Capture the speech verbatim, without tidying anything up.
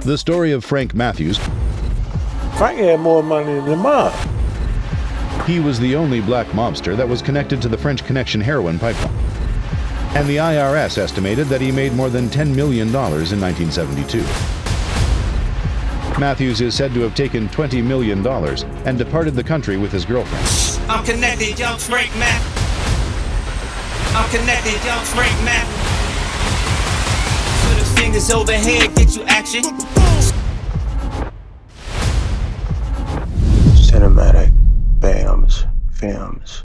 The story of Frank Matthews. Frank had more money than the mob. He was the only black mobster that was connected to the French Connection heroin pipeline. And the I R S estimated that he made more than ten million dollars in nineteen seventy-two. Matthews is said to have taken twenty million dollars and departed the country with his girlfriend. I'm connected, young Frank Matt. I'm connected, young Frank Matt. Put the fingers overhead, get you action. Cinematic Bams films.